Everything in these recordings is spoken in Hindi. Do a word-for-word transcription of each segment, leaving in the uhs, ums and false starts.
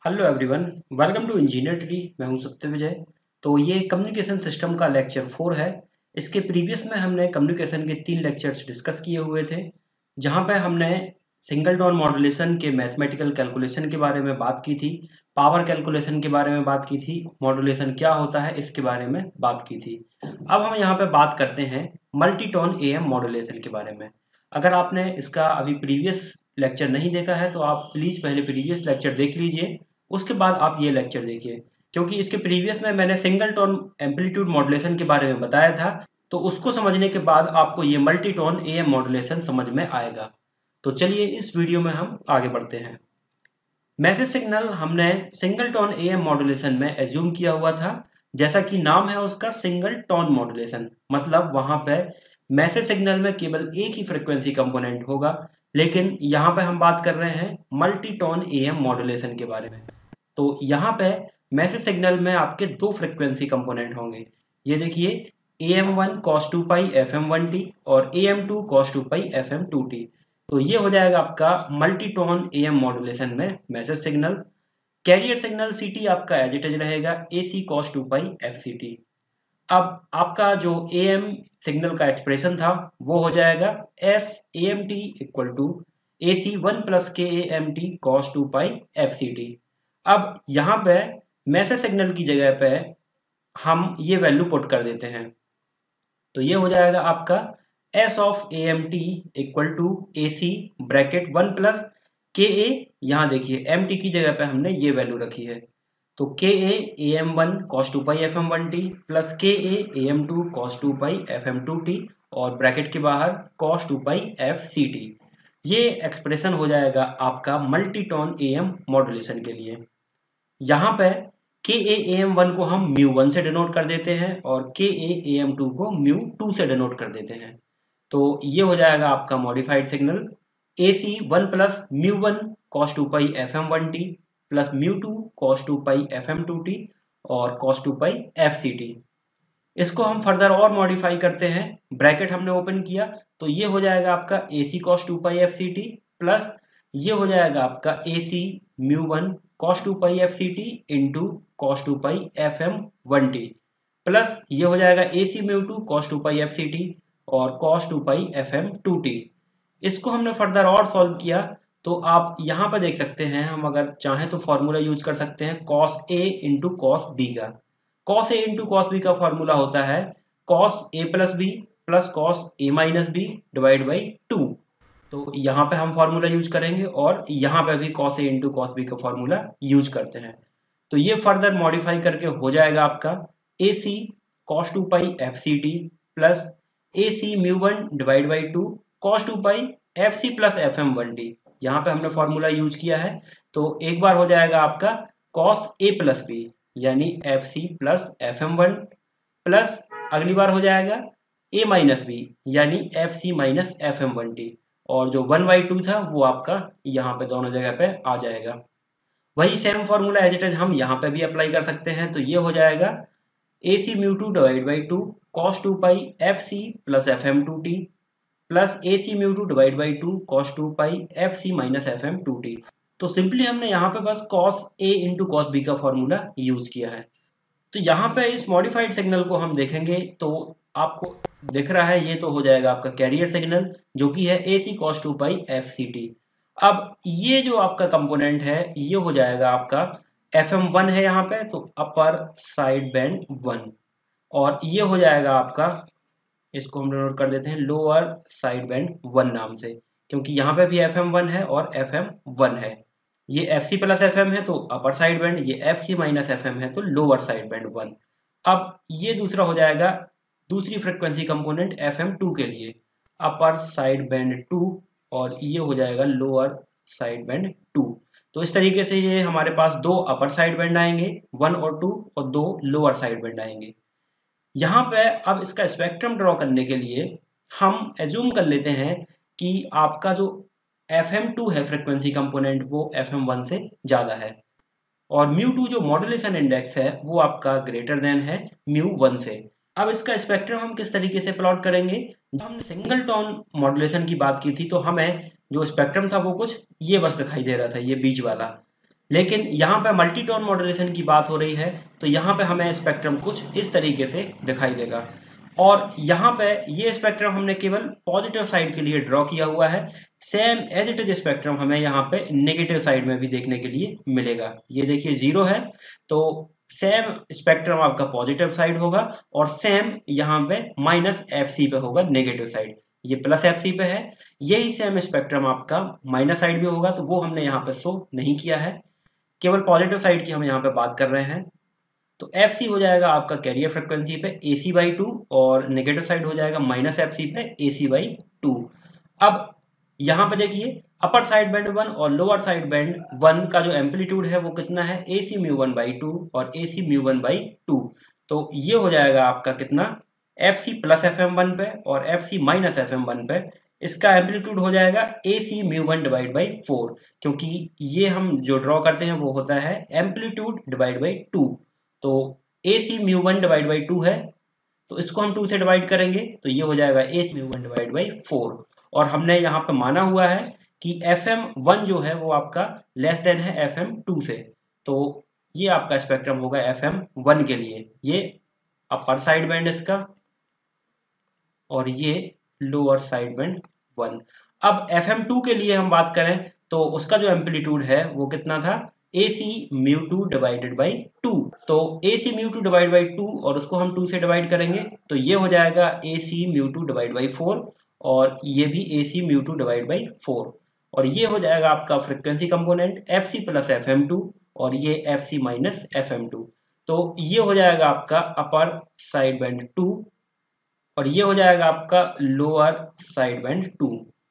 Hello everyone, welcome to engineer tree. मैं हूं सत्य विजय। तो ये कम्युनिकेशन सिस्टम का लेक्चर फोर है। इसके प्रीवियस में हमने कम्युनिकेशन के तीन लेक्चर्स डिस्कस किए हुए थे, जहां पे हमने सिंगल टोन मॉड्यूलेशन के मैथमेटिकल कैलकुलेशन के बारे में बात की थी, पावर कैलकुलेशन के बारे में बात की थी, मॉड्यूलेशन क्या होता है इसके बारे में बात की थी। अब हम यहाँ पे बात करते हैं मल्टीटोन ए एम मॉड्यूलेशन के बारे में। अगर आपने इसका अभी प्रीवियस लेक्चर नहीं देखा है तो आप प्लीज़ पहले प्रीवियस लेक्चर देख लीजिए, उसके बाद आप ये लेक्चर देखिए, क्योंकि इसके प्रीवियस में मैंने सिंगल टोन एम्पलीट्यूड मॉड्यूलेशन के बारे में बताया था। तो उसको समझने के बाद आपको ये multi tone A M modulation समझ में आएगा। तो चलिए इस वीडियो में हम आगे बढ़ते हैं। मैसेज सिग्नल हमने single tone A M modulation में एज्यूम किया हुआ था, जैसा कि नाम है उसका सिंगल टोन मॉड्यूलेशन, मतलब वहां पे मैसेज सिग्नल में केवल एक ही फ्रिक्वेंसी कंपोनेंट होगा। लेकिन यहाँ पे हम बात कर रहे हैं multi tone A M modulation के बारे में। तो यहाँ पे मैसेज सिग्नल में आपके दो फ्रिक्वेंसी कंपोनेंट होंगे। ये देखिए, A M one cos two pi F M one T और A M two cos two pi F M two T. तो ये हो जाएगा आपका मल्टीटोन ए एम मॉड्यूलेशन में message signal. Carrier signal C T आपका एज इट इज रहेगा A C cos two pi F C T. अब आपका जो ए एम सिग्नल का एक्सप्रेशन था वो हो जाएगा S A M T equal to A C one plus K A M T cos two pi F C T. अब यहाँ पे मैसेज सिग्नल की जगह पे हम ये वैल्यू पुट कर देते हैं। तो ये हो जाएगा आपका S of A M T equal to A C bracket one plus K A. यहाँ देखिए एम टी की जगह पे हमने ये वैल्यू रखी है। तो K A A M one cos two pi F M one T plus K A A M two cos two pi F M two T और ब्रैकेट के बाहर cos two pi F C T. ये एक्सप्रेशन हो जाएगा आपका मल्टीटोन ए एम मॉड्यूलेशन के लिए। यहाँ पे के ए ए एम वन को हम म्यू वन से डिनोट कर देते हैं और K A A M two को म्यू टू से डिनोट कर देते हैं। तो ये हो जाएगा आपका modified signal A C one plus mu one cos two pi F M one T plus mu two cos two pi F M two T और cos two pi F C T. इसको हम फर्दर और मॉडिफाई करते हैं, ब्रैकेट हमने ओपन किया तो ये हो जाएगा आपका A C cos two pi F C T plus ये हो जाएगा आपका A C mu one cos two pi F C T into cos two pi F M one T plus ये हो जाएगा A C mu two cos two pi F C T और cos two pi F M two T. इसको हमने फर्दर और सॉल्व किया तो आप यहाँ पर देख सकते हैं, हम अगर चाहें तो फॉर्मूला यूज कर सकते हैं cos A into cos B का। Cos A into cos B का फॉर्मूला होता है cos A plus B plus cos A minus B divide by two. तो यहाँ पे हम फॉर्मूला यूज करेंगे और यहाँ पे भी cos A into cos B का फॉर्मूला यूज करते हैं। तो ये फर्दर मॉडिफाई करके हो जाएगा आपका A C cos two pi F C T plus A C mu one divide by two cos two pi F C plus F M one T. यहाँ पे हमने फॉर्मूला यूज किया है तो एक बार हो जाएगा आपका कॉस ए प्लस बी यानी F C plus F M one plus अगली बार हो जाएगा ए माइनस बी यानी F C minus F M one T और जो वन बाई टू था वो आपका यहाँ पे दोनों जगह पे आ जाएगा। वही same formula as it is हम यहाँ पे भी अप्लाई कर सकते हैं। तो ये हो जाएगा A C mu two divide by two cos two pi F C plus F M two T plus A C mu two divide by two cos two pi F C minus F M two T. तो सिंपली हमने यहाँ पे बस cos A into cos B का फॉर्मूला यूज किया है। तो यहाँ पे इस मॉडिफाइड सिग्नल को हम देखेंगे तो आपको दिख रहा है ये तो हो जाएगा आपका कैरियर सिग्नल जो कि है A C cos two pi F C T. अब ये जो आपका कंपोनेंट है ये हो जाएगा आपका एफ एम वन है यहाँ पे, तो अपर साइड बैंड वन और ये हो जाएगा आपका, इसको हम डिनोट कर देते हैं लोअर साइड बैंड वन नाम से, क्योंकि यहाँ पे भी एफ एम वन है और एफ एम वन है। ये F C plus F M है तो अपर साइड बैंड, ये F C minus F M है तो लोअर साइड बैंड वन। अब ये दूसरा हो जाएगा दूसरी frequency component F M two के लिए अपर साइड बैंड टू और ये हो जाएगा लोअर साइड बैंड टू। तो इस तरीके से ये हमारे पास दो अपर साइड बैंड आएंगे वन और टू और दो लोअर साइड बैंड आएंगे। यहाँ पे अब इसका स्पेक्ट्रम ड्रॉ करने के लिए हम एज्यूम कर लेते हैं कि आपका जो एफ एम टू है फ्रिक्वेंसी कंपोनेंट वो एफ एम वन से ज़्यादा है और म्यू टू जो मॉड्यूलेशन इंडेक्स है वो आपका ग्रेटर देन है म्यू वन से। अब इसका स्पेक्ट्रम हम किस तरीके से प्लॉट करेंगे? जब हमने सिंगल टोन मॉड्यूलेशन की बात की थी तो हमें जो स्पेक्ट्रम था वो कुछ ये बस दिखाई दे रहा था, ये बीच वाला। लेकिन यहाँ पे मल्टीटोन मॉड्यूलेशन की बात हो रही है तो यहाँ पे हमें स्पेक्ट्रम कुछ इस तरीके से दिखाई देगा। और यहाँ पे ये स्पेक्ट्रम हमने केवल पॉजिटिव साइड के लिए ड्रॉ किया हुआ है। Same as it is spectrum हमें यहाँ पे नेगेटिव साइड में भी देखने के लिए मिलेगा। ये देखिए जीरो है तो सेम स्पेक्ट्रम आपका पॉजिटिव साइड होगा और सेम यहाँ पे माइनस एफ सी पे होगा नेगेटिव साइड, ये प्लस एफ सी पे है। यही सेम स्पेक्ट्रम आपका माइनस साइड भी होगा तो वो हमने यहाँ पे शो नहीं किया है, केवल पॉजिटिव साइड की हम यहाँ पे बात कर रहे हैं। तो एफ सी हो जाएगा आपका कैरियर फ्रिक्वेंसी पे ए सी बाई टू और नेगेटिव साइड हो जाएगा माइनस एफ सी पे ए सी बाई टू। अब यहाँ पे देखिए अपर साइड बैंड वन और लोअर साइड बैंड वन का जो एम्पलीट्यूड है वो कितना है, A C mu one by two और A C mu one by two. तो ये हो जाएगा आपका कितना, F C plus F M one पे और F C minus F M one पे। इसका एम्पलीट्यूड हो जाएगा A C mu one divide by four, क्योंकि ये हम जो ड्रॉ करते हैं वो होता है एम्पलीट्यूड डिवाइड बाई टू। तो A C mu one divide by two है तो इसको हम टू से डिवाइड करेंगे तो ये हो जाएगा A C mu one divide by four. और हमने यहाँ पे माना हुआ है कि एफ एम वन जो है वो आपका लेस देन है एफ एम टू से, तो ये आपका स्पेक्ट्रम होगा एफ एम वन के लिए। ये अपर साइड बैंड इसका और ये लोअर साइड बैंड वन। अब एफ एम टू के लिए हम बात करें तो उसका जो एम्पलीट्यूड है वो कितना था, A C mu two divided by two. तो A C mu two divide by two और उसको हम टू से डिवाइड करेंगे तो ये हो जाएगा A C mu two divide by four और ये भी A C mu two divide by four. और ये हो जाएगा आपका frequency component F C plus F M two और ये F C minus F M two. तो ये हो जाएगा आपका अपर साइड बैंड टू और ये हो जाएगा आपका लोअर साइड बैंड टू।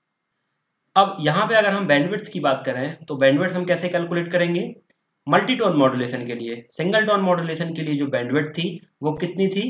अब यहाँ पे अगर हम बैंडविड्थ की बात करें तो बैंडविड्थ हम कैसे कैलकुलेट करेंगे, मल्टीटोन मॉड्यूलेशन के लिए। सिंगल टोन मॉड्यूलेशन के लिए जो बैंडविड्थ थी वो कितनी थी,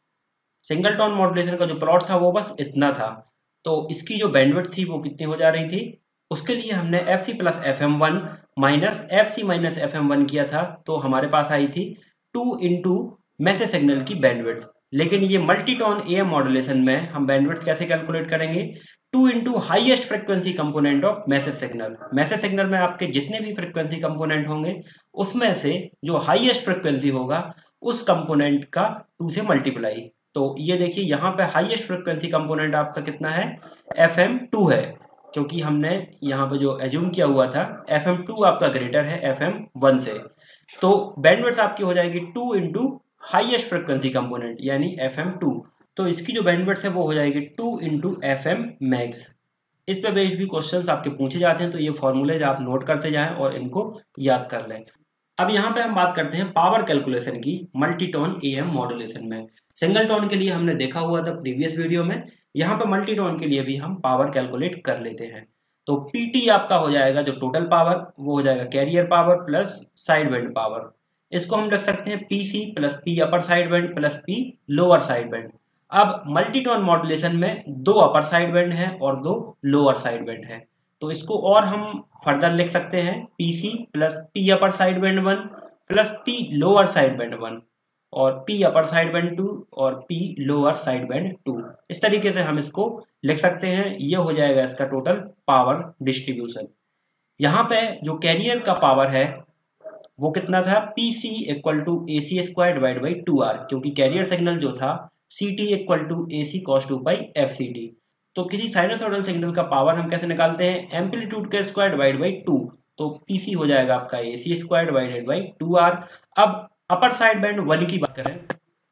सिंगल टोन मॉड्यूलेशन का जो प्लॉट था वो बस इतना था, तो इसकी जो बैंडविड्थ थी वो कितनी हो जा रही थी। उसके लिए हमने F C plus F M one minus F C minus F M one किया था तो हमारे पास आई थी टू इंटू मैसेज सिग्नल की बैंडविड्थ। लेकिन ये मल्टीटोन ए एम मॉड्यूलेशन में हम बैंडविड्थ कैसे कैलकुलेट करेंगे, two into highest frequency component of message signal. Message signal में आपके जितने भी फ्रिक्वेंसी कंपोनेंट होंगे उसमें से जो हाईएस्ट फ्रिक्वेंसी होगा उस कंपोनेंट का टू से मल्टीप्लाई। तो ये देखिए यहाँ पे हाईएस्ट फ्रिक्वेंसी कंपोनेंट आपका कितना है, एफ एम टू है, क्योंकि हमने यहाँ पे जो एज्यूम किया हुआ था एफ एम टू आपका ग्रेटर है एफ एम वन से। तो बैंडविड्थ आपकी हो जाएगी two into highest frequency component यानी एफ एम टू। तो इसकी जो बैंडविड्थ है वो हो जाएगी two into F M max. इस पे बेस्ड भी क्वेश्चंस आपके पूछे जाते हैं तो ये फॉर्मूलेज आप नोट करते जाएं और इनको याद कर लें। अब यहाँ पे हम बात करते हैं पावर कैलकुलेशन की मल्टीटोन ए एम मॉड्यूलेशन में। सिंगल टोन के लिए हमने देखा हुआ था प्रीवियस वीडियो में, यहाँ पे मल्टीटोन के लिए भी हम पावर कैलकुलेट कर लेते हैं। तो पीटी आपका हो जाएगा जो टोटल पावर वो हो जाएगा carrier power plus side band power. इसको हम लिख सकते हैं P C plus P upper side band plus P lower side band. अब मल्टीटोन मॉड्यूलेशन में दो अपर साइड बैंड है और दो लोअर साइड बैंड है, तो इसको और हम फर्दर लिख सकते हैं P C plus P upper side band one plus P lower side band one और P upper side band two और P lower side band two. इस तरीके से हम इसको लिख सकते हैं। ये हो जाएगा इसका टोटल पावर डिस्ट्रीब्यूशन। यहाँ पे जो कैरियर का पावर है वो कितना था, P C equal to A C square divide by two R, क्योंकि कैरियर सिग्नल जो था C T equal to A C cos two by F C T. तो किसी साइनसॉइडल सिग्नल का पावर हम कैसे निकालते हैं, एम्पलीट्यूड के स्क्वायर डिवाइड बाई टू। तो पी सी हो जाएगा आपका A C square divided by two R. अब अपर साइड बैंड वन की बात करें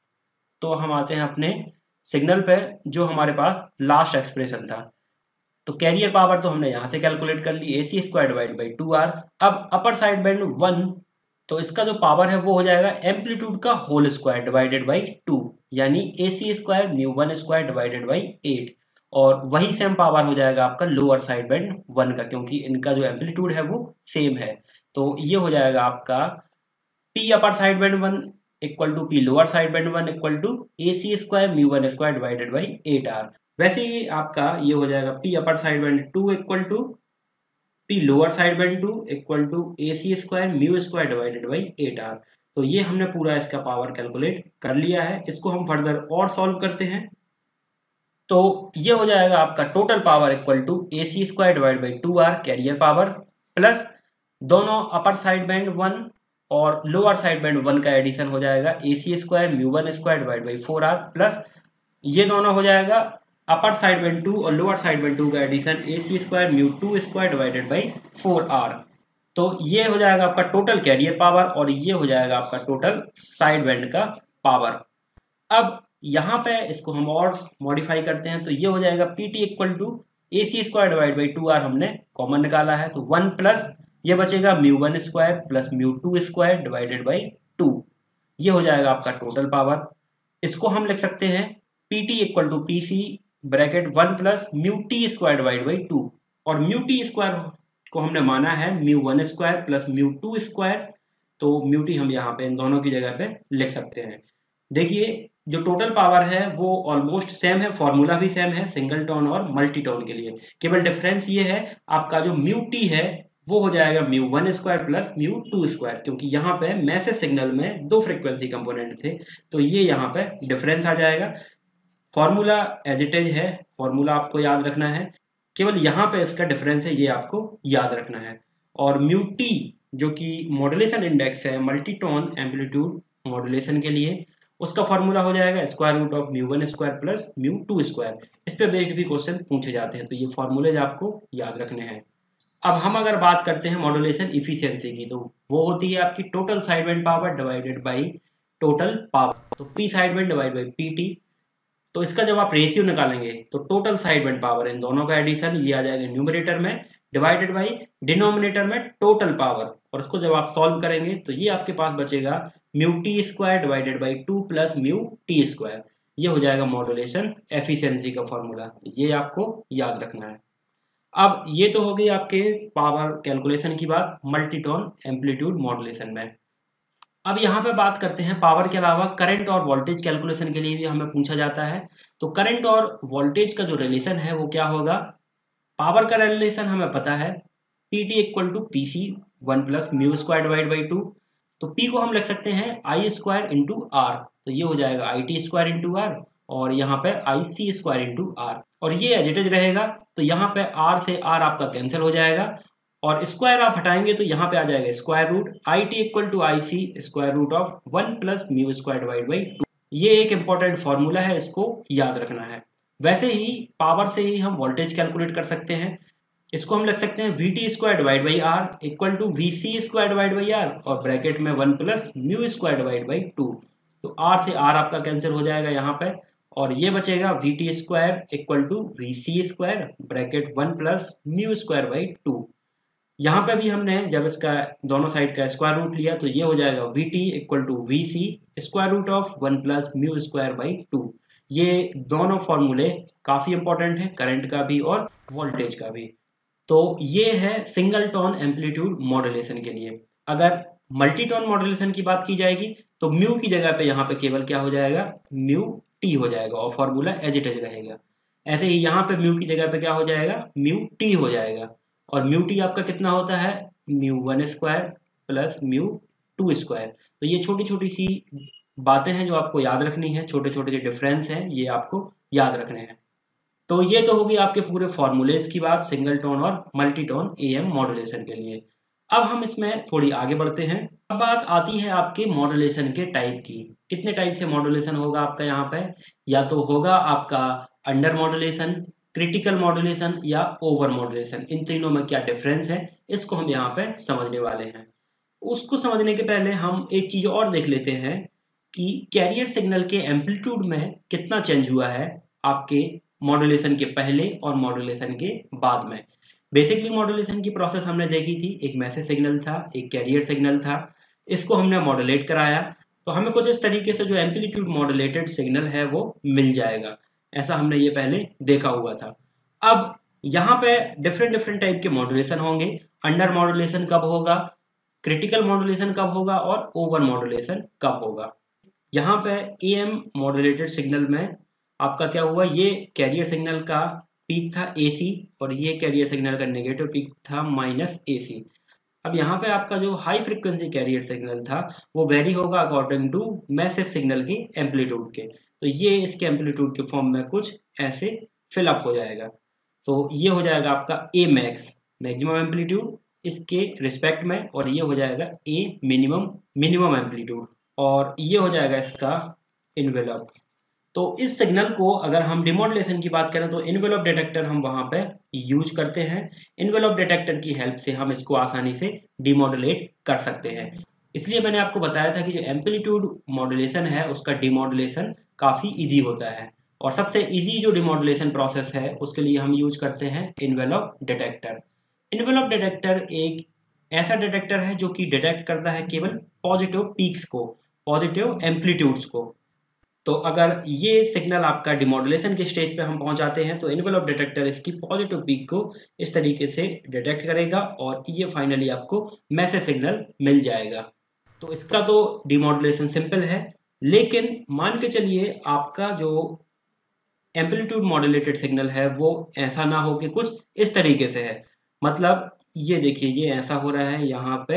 तो हम आते हैं अपने सिग्नल पे जो हमारे पास लास्ट एक्सप्रेशन था। तो कैरियर पावर तो हमने यहाँ से कैलकुलेट कर ली, A C square divide by two R. अब अपर साइड बैंड वन, तो इसका जो पावर है वो हो जाएगा एम्पलीट्यूड का whole square divided by two, यानी A C square mu one square divided by eight. और वही सेम पावर हो जाएगा आपका लोअर साइड बैंड वन का, क्योंकि इनका जो एम्पलीट्यूड है वो सेम है। तो ये हो जाएगा आपका P upper side band one equal to P lower side band one equal to A C square mu one square divided by eight R. वैसे ही आपका ये हो जाएगा P upper side band two equal to P lower side band two equal to A C square mu square divided by eight R. तो ये हमने पूरा इसका पावर कैलकुलेट कर लिया है। इसको हम फर्दर और सॉल्व करते हैं तो ये हो जाएगा आपका total power equal to A C square divide by two R carrier power plus दोनों अपर साइड बैंड वन और लोअर साइड बैंड वन का एडिशन हो जाएगा A C square mu one square divide by four R, plus ये दोनों हो जाएगा अपर साइड बैंड टू और लोअर साइड बैंड टू का addition A C square mu two square divided by four R. तो ये हो जाएगा आपका टोटल कैरियर पावर और ये हो जाएगा आपका टोटल साइड बैंड का पावर। अब यहाँ पे इसको हम और मॉडिफाई करते हैं तो ये हो जाएगा P T equal to A C square divide by two R, हमने कॉमन निकाला है तो वन प्लस ये बचेगा mu one square plus mu two square divided by two, ये हो जाएगा आपका टोटल पावर। इसको हम लिख सकते हैं P T equal to P C bracket one plus mu T square divide by two, और म्यू टी स्क्वायर को हमने माना है mu one square plus mu two square, तो म्यू टी हम यहाँ पे इन दोनों की जगह पे लिख सकते हैं। देखिए जो टोटल पावर है वो ऑलमोस्ट सेम है, फॉर्मूला भी सेम है सिंगल टोन और मल्टी टोन के लिए, केवल डिफरेंस ये है आपका जो म्यू टी है वो हो जाएगा mu one square plus mu two square, क्योंकि यहाँ पे मैसेज सिग्नल में दो फ्रीक्वेंसी कंपोनेंट थे तो ये यहाँ पे डिफरेंस आ जाएगा। फॉर्मूला एज इट इज है, फॉर्मूला आपको याद रखना है, केवल यहाँ पे इसका डिफरेंस है ये आपको याद रखना है। और म्यू टी जो कि मॉड्यूलेशन इंडेक्स है मल्टी टोन एम्पलीट्यूड मॉड्यूलेशन के लिए, उसका फॉर्मूला हो जाएगा square root of mu one square plus mu two square. इस पे बेस्ड भी क्वेश्चन पूछे जाते हैं तो ये फॉर्मूलेज आपको याद रखने हैं। अब हम अगर बात करते हैं मॉड्यूलेशन इफिशियंसी की तो वो होती है आपकी total side band power divided by total power, तो P side band divide by P T. तो इसका जब आप रेशियो निकालेंगे तो टोटल साइड बैंड पावर इन दोनों का एडिशन ये आ जाएगा न्यूमरेटर में डिवाइडेड बाई डिनोमिनेटर में टोटल पावर, और उसको जब आप सॉल्व करेंगे तो ये आपके पास बचेगा mu T square divided by two plus mu T square, ये हो जाएगा मॉड्यूलेशन एफिशिएंसी का फॉर्मूला, तो ये आपको याद रखना है। अब ये तो हो गई आपके पावर कैलकुलेशन की बात मल्टीटोन एम्पलीट्यूड मॉड्यूलेशन में। अब यहाँ पे बात करते हैं पावर के अलावा करंट और वोल्टेज कैलकुलेशन के लिए भी हमें पूछा जाता है। तो करंट और वोल्टेज का जो रिलेशन है वो क्या होगा, पावर का रिलेशन हमें पता है P T equal to P C one plus mu square divide by two, तो पी को हम लिख सकते हैं आई स्क्वायर इंटू आर, तो ये हो जाएगा I T square into R और यहाँ पे I C square into R, और ये एज इट इज रहेगा तो यहाँ पे आर से आर आपका कैंसिल हो जाएगा और स्क्वायर आप हटाएंगे तो यहाँ पे आ जाएगा square root I T equal to I C square root of one plus mu square divide by two. ये एक इंपॉर्टेंट फॉर्मूला है, इसको याद रखना है। वैसे ही पावर से ही हम वोल्टेज कैलकुलेट कर सकते हैं, इसको हम लिख सकते हैं V T square divide by R equal to V C square divide by R और ब्रैकेट में one plus mu square divide by two, तो आर से आर आपका कैंसिल हो जाएगा यहाँ पे और ये बचेगा V T square equal to V C square bracket one plus mu square by two. यहाँ पे भी हमने जब इसका दोनों साइड का स्क्वायर रूट लिया तो ये हो जाएगा V T equal to V C square root of one plus mu square by two. ये दोनों फॉर्मूले काफी इंपॉर्टेंट है, करंट का भी और वोल्टेज का भी। तो ये है सिंगल टोन एम्पलीट्यूड मॉड्यूलेशन के लिए। अगर मल्टी टोन मॉड्यूलेशन की बात की जाएगी तो म्यू की जगह पे यहाँ पे केवल क्या हो जाएगा, म्यू टी हो जाएगा और फॉर्मूला एज इट इज रहेगा। ऐसे ही यहाँ पे म्यू की जगह पे क्या हो जाएगा, म्यू टी हो जाएगा और म्यू टी आपका कितना होता है, mu one square plus mu two square. तो ये छोटी छोटी सी बातें हैं जो आपको याद रखनी है, छोटे छोटे जो डिफरेंस हैं ये आपको याद रखने हैं। तो ये तो होगी आपके पूरे फॉर्मूलेज की बात सिंगल टोन और multi tone A M modulation के लिए। अब हम इसमें थोड़ी आगे बढ़ते हैं। अब बात आती है आपके मॉड्यूलेशन के टाइप की, कितने टाइप से मॉड्यूलेशन होगा आपका यहाँ पे, या तो होगा आपका अंडर मॉड्यूलेशन, क्रिटिकल मॉड्यूलेशन या ओवर मॉड्यूलेशन। इन तीनों में क्या डिफरेंस है इसको हम यहाँ पे समझने वाले हैं। उसको समझने के पहले हम एक चीज और देख लेते हैं कि कैरियर सिग्नल के एम्पलीट्यूड में कितना चेंज हुआ है आपके मॉड्यूलेशन के पहले और मॉड्यूलेशन के बाद में। बेसिकली मॉड्यूलेशन की प्रोसेस हमने देखी थी, एक मैसेज सिग्नल था, एक कैरियर सिग्नल था, इसको हमने मॉड्यूलेट कराया तो हमें कुछ इस तरीके से जो एम्पलीट्यूड मॉड्यूलेटेड सिग्नल है वो मिल जाएगा। ऐसा हमने ये पहले देखा हुआ था। अब यहाँ पे डिफरेंट डिफरेंट टाइप के मॉड्यूलेशन होंगे। अंडर मॉड्यूलेशन कब होगा, क्रिटिकल मॉड्यूलेशन कब होगा और ओवर मॉड्यूलेशन कब होगा। यहाँ पे ए एम मॉड्यूलेटेड सिग्नल में आपका क्या हुआ, ये कैरियर सिग्नल का पीक था ए सी और ये कैरियर सिग्नल का नेगेटिव पीक था माइनस ए सी। अब यहाँ पे आपका जो हाई फ्रिक्वेंसी कैरियर सिग्नल था वो वेरी होगा अकॉर्डिंग टू मैसेज सिग्नल की एम्पलीट्यूड के, तो ये इसके एम्पलीट्यूड के फॉर्म में कुछ ऐसे फिलअप हो जाएगा। तो ये हो जाएगा आपका ए मैक्स मैक्सिमम एम्पलीट्यूड इसके रिस्पेक्ट में, और ये हो जाएगा ए मिनिमम मिनिमम एम्पलीट्यूड, और ये हो जाएगा इसका इन्वेलप। तो इस सिग्नल को अगर हम डिमॉडुलेशन की बात करें तो इन्वेलप डिटेक्टर हम वहां पे यूज करते हैं। इन्वेलप डिटेक्टर की हेल्प से हम इसको आसानी से डिमॉडुलेट कर सकते हैं। इसलिए मैंने आपको बताया था कि जो एम्पलीट्यूड मॉड्यूलेशन है उसका डिमॉडुलेशन काफ़ी इजी होता है, और सबसे इजी जो डिमॉडुलेशन प्रोसेस है उसके लिए हम यूज करते हैं इन्वेलप डिटेक्टर। इन्वेलप डिटेक्टर एक ऐसा डिटेक्टर है जो कि डिटेक्ट करता है केवल पॉजिटिव पीक्स को, पॉजिटिव एम्पलीट्यूड्स को। तो अगर ये सिग्नल आपका डिमॉडुलेशन के स्टेज पे हम पहुंचाते हैं तो इन्वेलप डिटेक्टर इसकी पॉजिटिव पीक को इस तरीके से डिटेक्ट करेगा, और ये फाइनली आपको मैसेज सिग्नल मिल जाएगा। तो इसका तो डिमॉडुलेशन सिंपल है, लेकिन मान के चलिए आपका जो एम्पलीट्यूड मॉड्यूलेटेड सिग्नल है वो ऐसा ना हो कि कुछ इस तरीके से है। मतलब ये देखिए, ये ऐसा हो रहा है यहाँ पे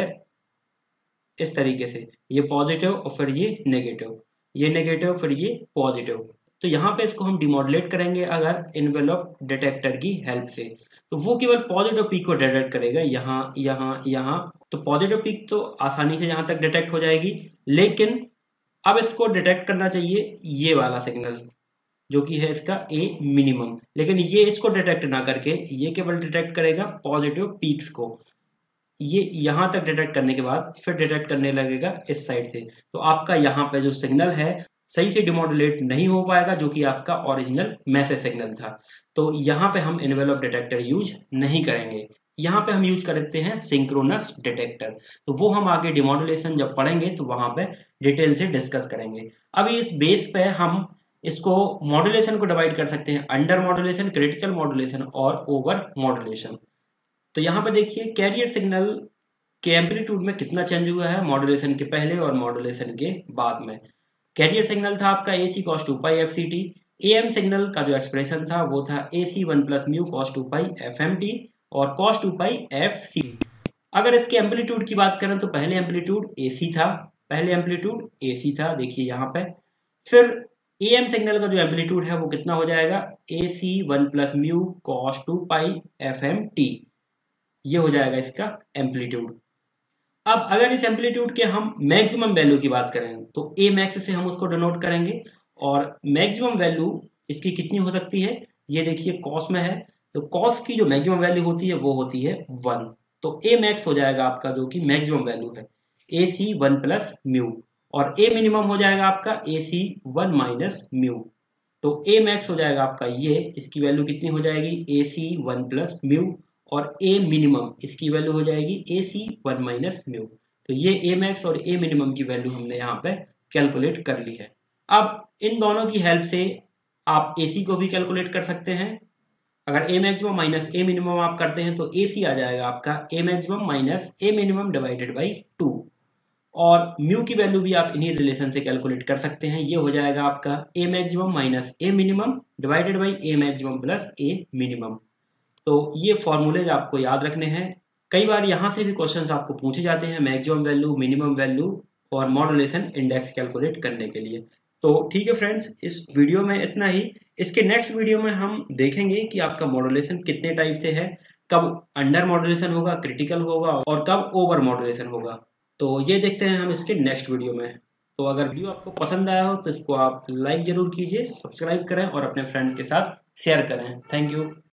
इस तरीके से, ये पॉजिटिव और फिर ये नेगेटिव, ये नेगेटिव फिर ये पॉजिटिव। तो यहाँ पे इसको हम डिमॉडुलेट करेंगे अगर इन्वेलप डिटेक्टर की हेल्प से, तो वो केवल पॉजिटिव पीक को डिटेक्ट करेगा, यहाँ यहाँ यहाँ। तो पॉजिटिव पीक तो आसानी से यहाँ तक डिटेक्ट हो जाएगी, लेकिन अब इसको डिटेक्ट करना चाहिए ये वाला सिग्नल जो कि है इसका ए मिनिमम, लेकिन ये इसको डिटेक्ट ना करके ये केवल डिटेक्ट करेगा पॉजिटिव पीक्स को। ये यहाँ तक डिटेक्ट करने के बाद फिर डिटेक्ट करने लगेगा इस साइड से। तो आपका यहाँ पे जो सिग्नल है सही से डिमॉडुलेट नहीं हो पाएगा, जो कि आपका ओरिजिनल मैसेज सिग्नल था। तो यहाँ पे हम इन्वेलप डिटेक्टर यूज नहीं करेंगे, यहाँ पे हम यूज करते हैं सिंक्रोनस डिटेक्टर। तो वो हम आगे डिमॉडुलेशन जब पढ़ेंगे तो वहां पे डिटेल से डिस्कस करेंगे। अभी इस बेस पे हम इसको मॉड्यूलेशन को डिवाइड कर सकते हैं अंडर मॉड्यूलेशन, क्रिटिकल मॉड्यूलेशन और ओवर मॉड्यूलेशन। तो यहाँ पे देखिए कैरियर सिग्नल के एम्पलीट्यूड में कितना चेंज हुआ है मॉड्यूलेशन के पहले और मॉड्यूलेशन के बाद में। कैरियर सिग्नल था आपका A C cos two pi F C T. A M signal का जो एक्सप्रेशन था वो था A C one plus mu cos two pi F M T और cos two pi F C T. अगर इसके एम्पलीट्यूड की बात करें तो पहले एम्पलीट्यूड ए सी था, पहले एम्पलीट्यूड ए सी था, देखिए यहाँ पे। फिर ए एम सिग्नल का जो एम्पलीट्यूड है वो कितना हो जाएगा, A C one plus mu cos two pi F M T, ये हो जाएगा इसका एम्पलीट्यूड। अब अगर इस एम्पलीट्यूड के हम मैक्सिमम वैल्यू की बात करें तो ए मैक्स से हम उसको डिनोट करेंगे, और मैक्सिमम वैल्यू इसकी कितनी हो सकती है, ये देखिए कॉस में है, तो कॉस की जो मैक्सिमम वैल्यू होती है वो होती है वन। तो ए मैक्स हो जाएगा आपका जो कि मैक्सिमम वैल्यू है A C one plus mu, और ए मिनिमम हो जाएगा आपका A C one minus mu. तो ए मैक्स हो जाएगा आपका ये, इसकी वैल्यू कितनी हो जाएगी A C one plus mu, और ए मिनिमम इसकी वैल्यू हो जाएगी A C one minus mu. तो ये ए मैक्स और ए मिनिमम की वैल्यू हमने यहाँ पे कैलकुलेट कर ली है। अब इन दोनों की हेल्प से आप ए सी को भी कैलकुलेट कर सकते हैं। अगर A maximum minus A minimum आप करते हैं तो ए सी आ जाएगा आपका A maximum minus A minimum divided by two, और म्यू की वैल्यू भी आप इन्हीं रिलेशन से कैलकुलेट कर सकते हैं। ये हो जाएगा आपका A maximum minus A minimum divided by A maximum plus A minimum. तो ये फॉर्मूलेज आपको याद रखने हैं। कई बार यहाँ से भी क्वेश्चंस आपको पूछे जाते हैं मैक्सिमम वैल्यू, मिनिमम वैल्यू और मॉड्यूलेशन इंडेक्स कैलकुलेट करने के लिए। तो ठीक है फ्रेंड्स, इस वीडियो में इतना ही। इसके नेक्स्ट वीडियो में हम देखेंगे कि आपका मॉड्यूलेशन कितने टाइप से है, कब अंडर मॉड्यूलेशन होगा, क्रिटिकल होगा और कब ओवर मॉड्यूलेशन होगा। तो ये देखते हैं हम इसके नेक्स्ट वीडियो में। तो अगर वीडियो आपको पसंद आया हो तो इसको आप लाइक जरूर कीजिए, सब्सक्राइब करें और अपने फ्रेंड्स के साथ शेयर करें। Thank you.